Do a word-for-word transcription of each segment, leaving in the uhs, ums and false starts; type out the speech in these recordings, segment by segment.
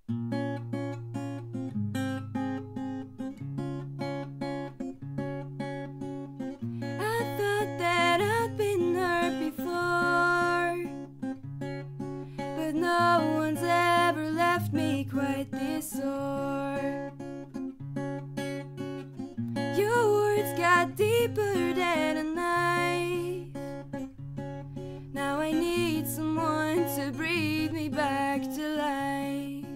thought that I'd been hurt before, but no one's ever left me quite this sore. Your words got deeper than a knife. Now I need someone to breathe me back to life.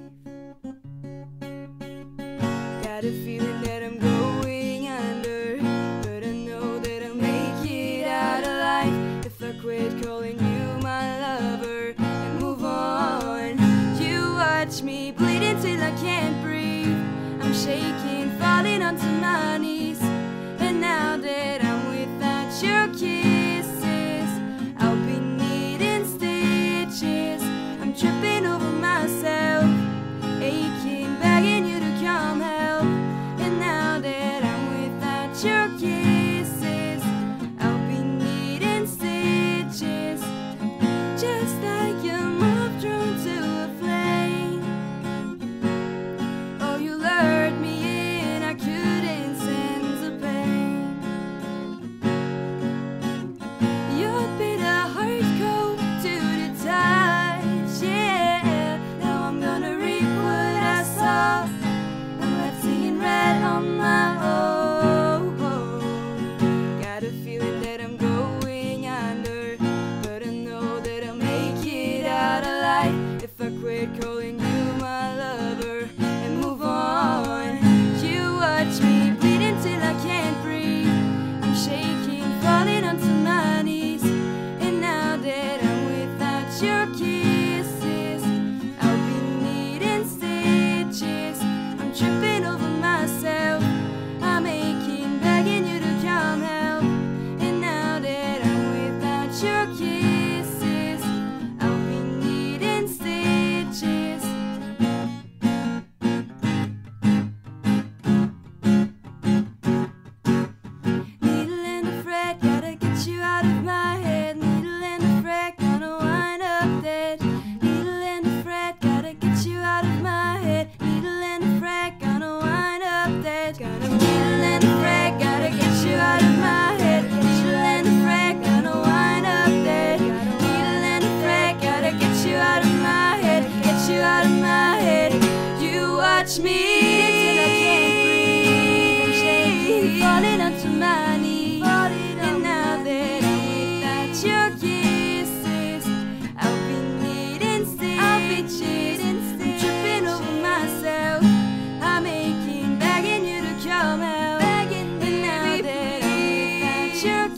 Got a feeling that I'm going under, but I know that I'll make it out alive if I quit calling you my lover and move on. You watch me bleeding till I can't breathe. I'm shaking, falling onto my knees. And now that I'm without your kisses, I'll be needing stitches. I'm tripping over myself, aching, begging you to come help. And now that I'm without your kisses, I'll be needing stitches. Just like a moth drawn to a flame. Oh, you lured me in, I couldn't sense the pain. Your bitter heart cold to the touch, yeah. Now I'm gonna reap what I saw. I'm left seeing red on my own. Got a feeling that I'm going under, but I know that I'll make it out alive if I quit calling you my lover and move on. You watch me bleeding till I can't breathe. I'm shaking, falling onto my knees. And now that I'm without your kisses, I'll be needing stitches. I'm tripping over myself, I'm aching, begging you to come help. And now that I'm without your kisses, I'll be needing stitches. Needle and a thread, gotta get you out of my head. Needle and a thread, gonna wind up dead. Needle and a thread, gotta get you out of my head. Needle and a thread, gonna wind up dead. Gonna needle and a thread, gotta get you out of my head. Needle and a thread, gonna wind up dead. Needle and a thread, gotta get you out of my head. Get you out of my head. You watch me till I can't breathe. I'm shaking, falling onto my knees. And now that I'm without your kisses, I'll be needing stitches. I'm tripping over myself, I'm aching, begging you to come help. And now that I'm without your